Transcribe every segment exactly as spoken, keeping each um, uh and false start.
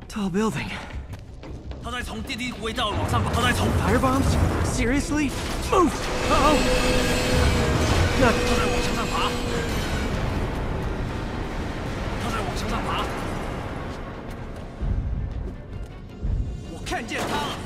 Tall building. 他在从电梯轨道往上爬，他在从 Fire bombs? Seriously? Move! Uh-oh! 那他在往墙上爬，他在往墙上爬，我看见他了。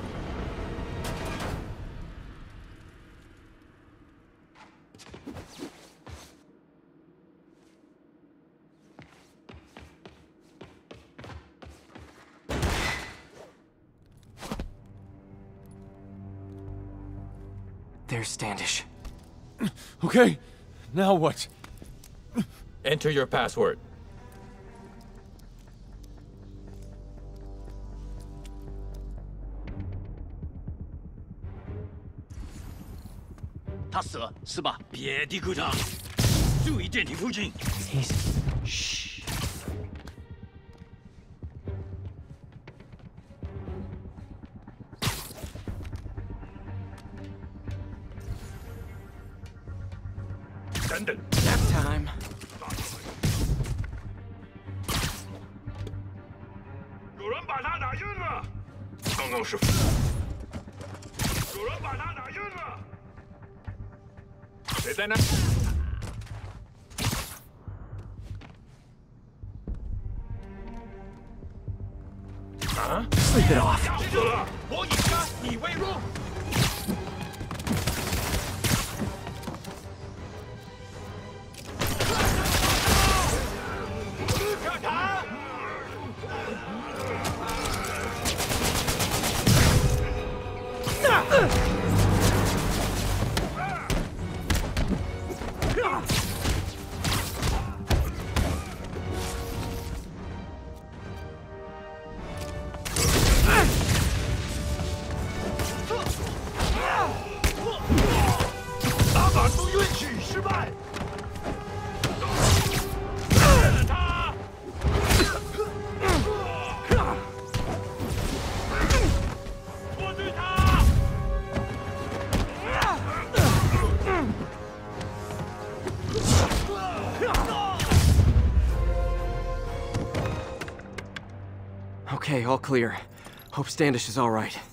There's Standish. Okay, now what? Enter your password. 他死了是吧？别低估他，注意电梯附近。 Easy. Shh. 等等， Nap time. 有人把他打晕了。刚刚是。有人把他打晕了。谁在那？啊 Sleep it off. 死了！我以杀，你为荣。 打法都允许失败。他，我对他。 Okay, all clear. Hope Standish is all right.